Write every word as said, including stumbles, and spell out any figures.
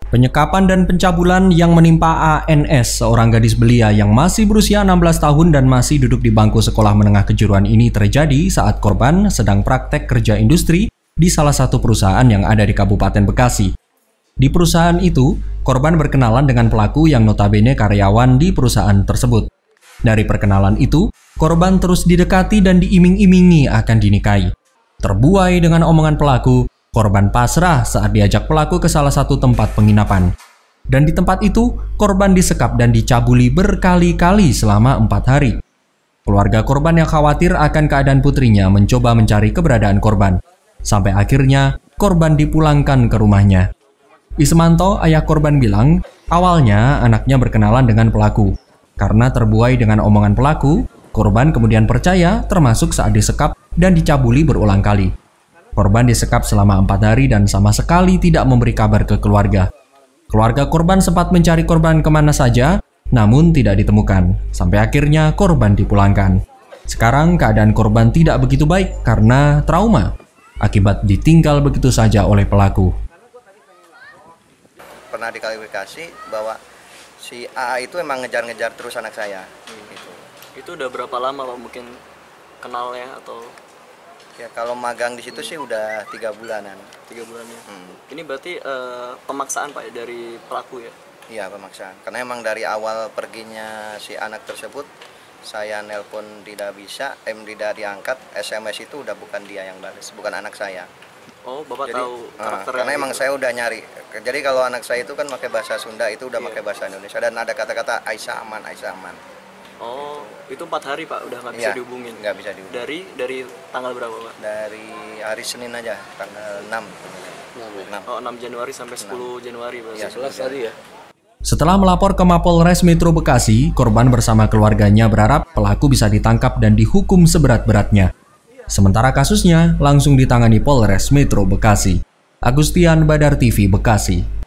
Penyekapan dan pencabulan yang menimpa A N S, seorang gadis belia yang masih berusia enam belas tahun dan masih duduk di bangku sekolah menengah kejuruan ini terjadi saat korban sedang praktek kerja industri di salah satu perusahaan yang ada di Kabupaten Bekasi. Di perusahaan itu, korban berkenalan dengan pelaku yang notabene karyawan di perusahaan tersebut. Dari perkenalan itu, korban terus didekati dan diiming-imingi akan dinikahi. Terbuai dengan omongan pelaku, korban pasrah saat diajak pelaku ke salah satu tempat penginapan. Dan di tempat itu, korban disekap dan dicabuli berkali-kali selama empat hari. Keluarga korban yang khawatir akan keadaan putrinya mencoba mencari keberadaan korban. Sampai akhirnya, korban dipulangkan ke rumahnya. Ismanto, ayah korban bilang, awalnya anaknya berkenalan dengan pelaku. Karena terbuai dengan omongan pelaku, korban kemudian percaya termasuk saat disekap dan dicabuli berulang kali. Korban disekap selama empat hari dan sama sekali tidak memberi kabar ke keluarga. Keluarga korban sempat mencari korban kemana saja, namun tidak ditemukan. Sampai akhirnya korban dipulangkan. Sekarang keadaan korban tidak begitu baik karena trauma akibat ditinggal begitu saja oleh pelaku. Pernah diklarifikasi bahwa si A A itu emang ngejar-ngejar terus anak saya. Hmm. Gitu. Itu udah berapa lama Pak mungkin kenalnya atau? Ya kalau magang di situ hmm. sih udah tiga bulanan. Tiga bulannya. Hmm. Ini berarti uh, pemaksaan Pak ya, dari pelaku ya? Iya pemaksaan. Karena emang dari awal perginya si anak tersebut, saya nelpon tidak bisa, em tidak diangkat, S M S itu udah bukan dia yang balas, bukan anak saya. Oh, Bapak jadi, tahu karakter. Uh, karena emang itu? Saya udah nyari. Jadi kalau anak saya itu kan pakai bahasa Sunda, itu udah pakai yeah. bahasa Indonesia dan ada kata-kata Aisyah aman, Aisyah aman. Oh, itu empat hari Pak, udah nggak bisa ya, dihubungin? Nggak bisa dihubungin. Dari dari tanggal berapa Pak? Dari hari Senin aja, tanggal enam. enam. Oh, enam Januari sampai sepuluh Januari berarti. Ya, sebelas hari ya. Setelah melapor ke Mapolres Metro Bekasi, korban bersama keluarganya berharap pelaku bisa ditangkap dan dihukum seberat-beratnya. Sementara kasusnya langsung ditangani Polres Metro Bekasi. Agustian Badar T V Bekasi.